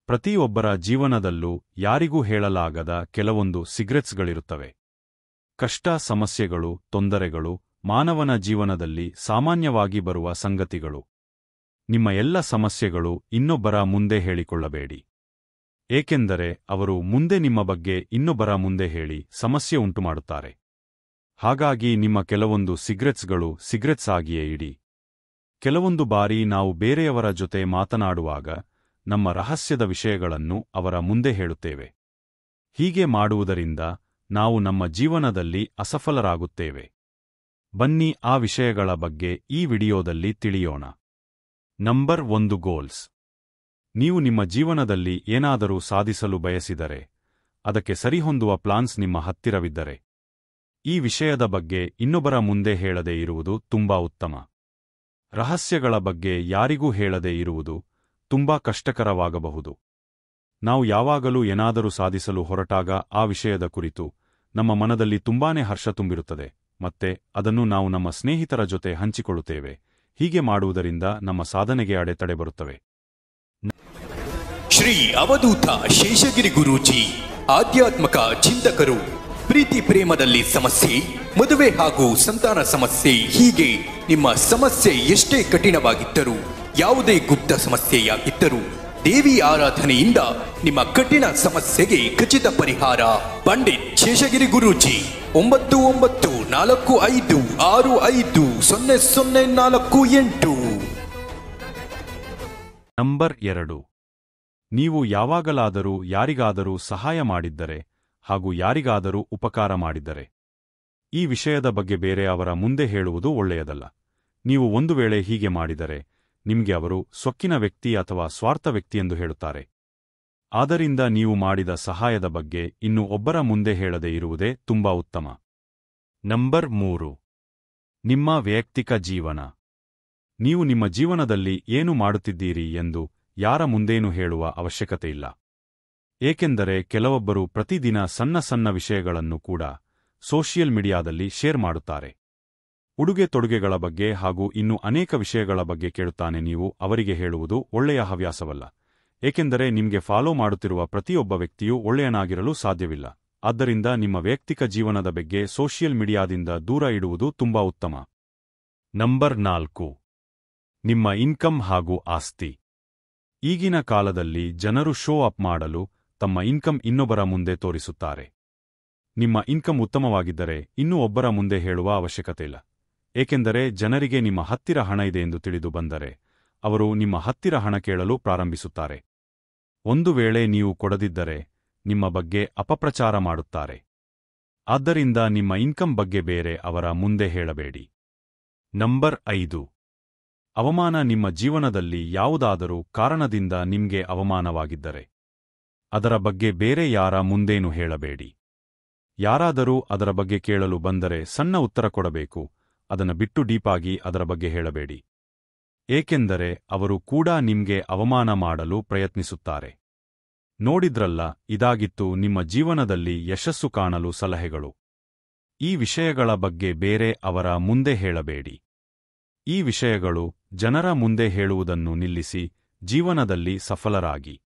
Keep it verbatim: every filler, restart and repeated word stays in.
ಪ್ರತಿಯೊಬ್ಬರ ಜೀವನದಲ್ಲೂ ಯಾರಿಗೂ ಹೇಳಲಾಗದ ಕೆಲವೊಂದು ಸೀಕ್ರೆಟ್ಸ್ಗಳಿರುತ್ತವೆ. ಕಷ್ಟ, ಸಮಸ್ಯೆಗಳು, ತೊಂದರೆಗಳು ಮಾನವನ ಜೀವನದಲ್ಲಿ ಸಾಮಾನ್ಯವಾಗಿ ಬರುವ ಸಂಗತಿಗಳು. ನಿಮ್ಮ ಎಲ್ಲ ಸಮಸ್ಯೆಗಳು ಇನ್ನೊಬ್ಬರ ಮುಂದೆ ಹೇಳಿಕೊಳ್ಳಬೇಡಿ. ಏಕೆಂದರೆ ಅವರು ಮುಂದೆ ನಿಮ್ಮ ಬಗ್ಗೆ ಇನ್ನೊಬ್ಬರ ಮುಂದೆ ಹೇಳಿ ಸಮಸ್ಯೆ ಉಂಟುಮಾಡುತ್ತಾರೆ. ಹಾಗಾಗಿ ನಿಮ್ಮ ಕೆಲವೊಂದು ಸೀಕ್ರೆಟ್ಸ್ಗಳು ಸೀಕ್ರೆಟ್ಸ್ ಆಗಿಯೇ ಇಡಿ. ಕೆಲವೊಂದು ಬಾರಿ ನಾವು ಬೇರೆಯವರ ಜೊತೆ ಮಾತನಾಡುವಾಗ ನಮ್ಮ ರಹಸ್ಯದ ವಿಷಯಗಳನ್ನು ಅವರ ಮುಂದೆ ಹೇಳುತ್ತೇವೆ. ಹೀಗೆ ಮಾಡುವುದರಿಂದ ನಾವು ನಮ್ಮ ಜೀವನದಲ್ಲಿ ಅಸಫಲರಾಗುತ್ತೇವೆ. ಬನ್ನಿ ಆ ವಿಷಯಗಳ ಬಗ್ಗೆ ಈ ವಿಡಿಯೋದಲ್ಲಿ ತಿಳಿಯೋಣ. ನಂಬರ್ ಒಂದು, ಗೋಲ್ಸ್. ನೀವು ನಿಮ್ಮ ಜೀವನದಲ್ಲಿ ಏನಾದರೂ ಸಾಧಿಸಲು ಬಯಸಿದರೆ, ಅದಕ್ಕೆ ಸರಿಹೊಂದುವ ಪ್ಲಾನ್ಸ್ ನಿಮ್ಮ ಹತ್ತಿರವಿದ್ದರೆ, ಈ ವಿಷಯದ ಬಗ್ಗೆ ಇನ್ನೊಬ್ಬರ ಮುಂದೆ ಹೇಳದೇ ಇರುವುದು ತುಂಬಾ ಉತ್ತಮ. ರಹಸ್ಯಗಳ ಬಗ್ಗೆ ಯಾರಿಗೂ ಹೇಳದೇ ಇರುವುದು ತುಂಬಾ ಕಷ್ಟಕರವಾಗಬಹುದು. ನಾವು ಯಾವಾಗಲೂ ಏನಾದರೂ ಸಾಧಿಸಲು ಹೊರಟಾಗ ಆ ವಿಷಯದ ಕುರಿತು ನಮ್ಮ ಮನದಲ್ಲಿ ತುಂಬಾನೇ ಹರ್ಷ ತುಂಬಿರುತ್ತದೆ, ಮತ್ತೆ ಅದನ್ನು ನಾವು ನಮ್ಮ ಸ್ನೇಹಿತರ ಜೊತೆ ಹಂಚಿಕೊಳ್ಳುತ್ತೇವೆ. ಹೀಗೆ ಮಾಡುವುದರಿಂದ ನಮ್ಮ ಸಾಧನೆಗೆ ಅಡೆತಡೆ ಬರುತ್ತವೆ. ಶ್ರೀ ಅವಧೂತ ಶೇಷಗಿರಿ ಗುರೂಜಿ ಆಧ್ಯಾತ್ಮಕ ಚಿಂತಕರು. ಪ್ರೀತಿ ಪ್ರೇಮದಲ್ಲಿ ಸಮಸ್ಯೆ, ಮದುವೆ ಹಾಗೂ ಸಂತಾನ ಸಮಸ್ಯೆ, ಹೀಗೆ ನಿಮ್ಮ ಸಮಸ್ಯೆ ಎಷ್ಟೇ ಕಠಿಣವಾಗಿದ್ದರೂ, ಯಾವುದೇ ಗುಪ್ತ ಸಮಸ್ಯೆಯಾಗಿದ್ದರೂ ದೇವಿ ಆರಾಧನೆಯಿಂದ ನಿಮ್ಮ ಕಠಿಣ ಸಮಸ್ಯೆಗೆ ಖಚಿತ ಪರಿಹಾರ. ಪಂಡಿತ್ ಶೇಷಗಿರಿ ಗುರೂಜಿ, ಒಂಬತ್ತು ಒಂಬತ್ತು ನಾಲ್ಕು ಐದು ಆರು ಐದು ಸೊನ್ನೆ ಸೊನ್ನೆ ನಾಲ್ಕು ಎಂಟು. ನಂಬರ್ ಎರಡು, ನೀವು ಯಾವಾಗಲಾದರೂ ಯಾರಿಗಾದರೂ ಸಹಾಯ ಮಾಡಿದ್ದರೆ ಹಾಗೂ ಯಾರಿಗಾದರೂ ಉಪಕಾರ ಮಾಡಿದ್ದರೆ, ಈ ವಿಷಯದ ಬಗ್ಗೆ ಬೇರೆ ಅವರ ಮುಂದೆ ಹೇಳುವುದು ಒಳ್ಳೆಯದಲ್ಲ. ನೀವು ಒಂದು ವೇಳೆ ಹೀಗೆ ಮಾಡಿದರೆ ನಿಮಗೆ ಅವರು ಸೊಕ್ಕಿನ ವ್ಯಕ್ತಿ ಅಥವಾ ಸ್ವಾರ್ಥ ವ್ಯಕ್ತಿಯೆಂದು ಹೇಳುತ್ತಾರೆ. ಆದ್ದರಿಂದ ನೀವು ಮಾಡಿದ ಸಹಾಯದ ಬಗ್ಗೆ ಇನ್ನು ಒಬ್ಬರ ಮುಂದೆ ಹೇಳದೇ ಇರುವುದೇ ತುಂಬಾ ಉತ್ತಮ. ನಂಬರ್ ಮೂರು, ನಿಮ್ಮ ವೈಯಕ್ತಿಕ ಜೀವನ. ನೀವು ನಿಮ್ಮ ಜೀವನದಲ್ಲಿ ಏನು ಮಾಡುತ್ತಿದ್ದೀರಿ ಎಂದು ಯಾರ ಮುಂದೇನೂ ಹೇಳುವ ಅವಶ್ಯಕತೆಯಿಲ್ಲ. ಏಕೆಂದರೆ ಕೆಲವೊಬ್ಬರು ಪ್ರತಿದಿನ ಸಣ್ಣ ಸಣ್ಣ ವಿಷಯಗಳನ್ನು ಕೂಡ ಸೋಷಿಯಲ್ ಮೀಡಿಯಾದಲ್ಲಿ ಶೇರ್ ಮಾಡುತ್ತಾರೆ. ಉಡುಗೆ ತೊಡುಗೆಗಳ ಬಗ್ಗೆ ಹಾಗೂ ಇನ್ನೂ ಅನೇಕ ವಿಷಯಗಳ ಬಗ್ಗೆ ಕೇಳುತ್ತಾನೆ. ನೀವು ಅವರಿಗೆ ಹೇಳುವುದು ಒಳ್ಳೆಯ ಹವ್ಯಾಸವಲ್ಲ, ಏಕೆಂದರೆ ನಿಮಗೆ ಫಾಲೋ ಮಾಡುತ್ತಿರುವ ಪ್ರತಿಯೊಬ್ಬ ವ್ಯಕ್ತಿಯೂ ಒಳ್ಳೆಯನಾಗಿರಲು ಸಾಧ್ಯವಿಲ್ಲ. ಆದ್ದರಿಂದ ನಿಮ್ಮ ವೈಯಕ್ತಿಕ ಜೀವನದ ಬಗ್ಗೆ ಸೋಷಿಯಲ್ ಮೀಡಿಯಾದಿಂದ ದೂರ ಇಡುವುದು ತುಂಬಾ ಉತ್ತಮ. ನಂಬರ್ ನಾಲ್ಕು, ನಿಮ್ಮ ಇನ್ಕಮ್ ಹಾಗೂ ಆಸ್ತಿ. ಈಗಿನ ಕಾಲದಲ್ಲಿ ಜನರು ಶೋ ಅಪ್ ಮಾಡಲು ತಮ್ಮ ಇನ್ಕಮ್ ಇನ್ನೊಬ್ಬರ ಮುಂದೆ ತೋರಿಸುತ್ತಾರೆ. ನಿಮ್ಮ ಇನ್ಕಮ್ ಉತ್ತಮವಾಗಿದ್ದರೆ ಇನ್ನೂ ಒಬ್ಬರ ಮುಂದೆ ಹೇಳುವ ಅವಶ್ಯಕತೆಯಿಲ್ಲ, ಏಕೆಂದರೆ ಜನರಿಗೆ ನಿಮ್ಮ ಹತ್ತಿರ ಹಣ ಇದೆ ಎಂದು ತಿಳಿದು ಬಂದರೆ ಅವರು ನಿಮ್ಮ ಹತ್ತಿರ ಹಣ ಕೇಳಲು ಪ್ರಾರಂಭಿಸುತ್ತಾರೆ. ಒಂದು ವೇಳೆ ನೀವು ಕೊಡದಿದ್ದರೆ ನಿಮ್ಮ ಬಗ್ಗೆ ಅಪಪ್ರಚಾರ ಮಾಡುತ್ತಾರೆ. ಆದ್ದರಿಂದ ನಿಮ್ಮ ಇನ್ಕಮ್ ಬಗ್ಗೆ ಬೇರೆ ಅವರ ಮುಂದೆ ಹೇಳಬೇಡಿ. ನಂಬರ್ ಐದು, ಅವಮಾನ. ನಿಮ್ಮ ಜೀವನದಲ್ಲಿ ಯಾವುದಾದರೂ ಕಾರಣದಿಂದ ನಿಮ್ಗೆ ಅವಮಾನವಾಗಿದ್ದರೆ ಅದರ ಬಗ್ಗೆ ಬೇರೆ ಯಾರ ಮುಂದೇನೂ ಹೇಳಬೇಡಿ. ಯಾರಾದರೂ ಅದರ ಬಗ್ಗೆ ಕೇಳಲು ಬಂದರೆ ಸಣ್ಣ ಉತ್ತರ ಕೊಡಬೇಕು, ಅದನ್ನು ಬಿಟ್ಟು ಡೀಪಾಗಿ ಅದರ ಬಗ್ಗೆ ಹೇಳಬೇಡಿ. ಏಕೆಂದರೆ ಅವರು ಕೂಡ ನಿಮ್ಗೆ ಅವಮಾನ ಮಾಡಲು ಪ್ರಯತ್ನಿಸುತ್ತಾರೆ. ನೋಡಿದ್ರಲ್ಲ, ಇದಾಗಿತ್ತು ನಿಮ್ಮ ಜೀವನದಲ್ಲಿ ಯಶಸ್ಸು ಕಾಣಲು ಸಲಹೆಗಳು. ಈ ವಿಷಯಗಳ ಬಗ್ಗೆ ಬೇರೆ ಅವರ ಮುಂದೆ ಹೇಳಬೇಡಿ. ಈ ವಿಷಯಗಳು ಜನರ ಮುಂದೆ ಹೇಳುವುದನ್ನು ನಿಲ್ಲಿಸಿ ಜೀವನದಲ್ಲಿ ಸಫಲರಾಗಿ.